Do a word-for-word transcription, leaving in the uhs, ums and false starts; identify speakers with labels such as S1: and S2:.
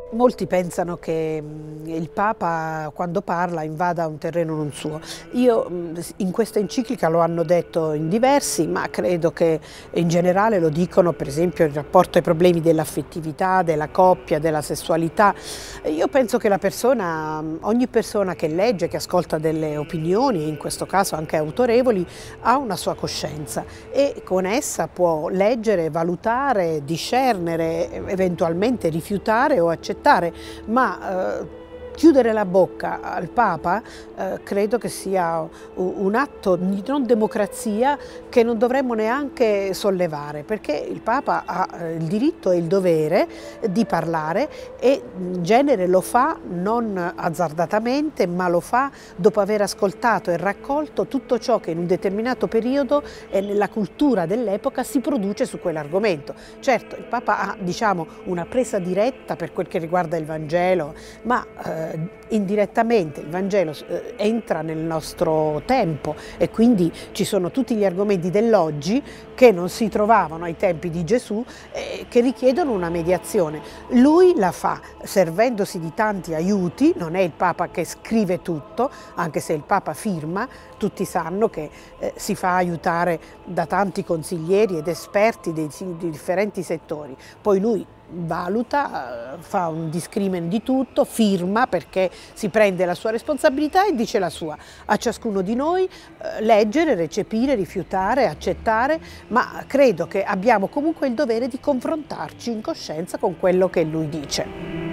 S1: Molti pensano che mh, il Papa quando parla invada un terreno non suo. Io mh, in questa enciclica lo hanno detto in diversi, ma credo che in generale lo dicono per esempio in rapporto ai problemi dell'affettività, della coppia, della sessualità. Io penso che la persona, ogni persona che legge, che ascolta delle opinioni, in questo caso anche autorevoli, ha una sua coscienza e con essa può leggere, valutare, discernere, eventualmente rifiutare o accettare. Ma eh, chiudere la bocca al Papa eh, credo che sia un atto di non democrazia che non dovremmo neanche sollevare, perché il Papa ha eh, il diritto e il dovere di parlare e in genere lo fa non azzardatamente, ma lo fa dopo aver ascoltato e raccolto tutto ciò che in un determinato periodo e nella cultura dell'epoca si produce su quell'argomento. Certo, il Papa ha, diciamo, una presa diretta per quel che riguarda il Vangelo, ma eh, indirettamente il Vangelo eh, entra nel nostro tempo e quindi ci sono tutti gli argomenti dell'oggi che non si trovavano ai tempi di Gesù e che richiedono una mediazione. Lui la fa servendosi di tanti aiuti, non è il Papa che scrive tutto, anche se il Papa firma, tutti sanno che eh, si fa aiutare da tanti consiglieri ed esperti dei, di differenti settori. Poi lui valuta, fa un discrimen di tutto, firma perché si prende la sua responsabilità e dice la sua. A ciascuno di noi eh, leggere, recepire, rifiutare, accettare, ma credo che abbiamo comunque il dovere di confrontarci in coscienza con quello che lui dice.